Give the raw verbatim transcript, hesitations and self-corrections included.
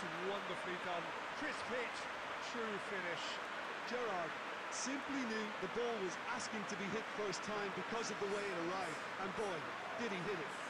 wonderfully done. Crisp hit, true finish. Gerrard simply knew the ball was asking to be hit first time because of the way it arrived, and boy, did he hit it.